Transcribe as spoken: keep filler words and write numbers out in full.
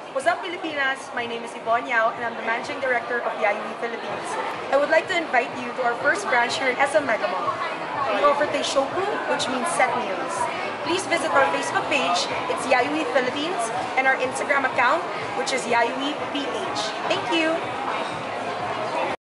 What's up, Pilipinas? My name is Yvonne Yao and I'm the Managing Director of Yayoi Philippines. I would like to invite you to our first branch here in S M Mega Mall. We offer Teishoku, which means set meals. Please visit our Facebook page, it's Yayoi Philippines, and our Instagram account, which is Yayoi P H. Thank you!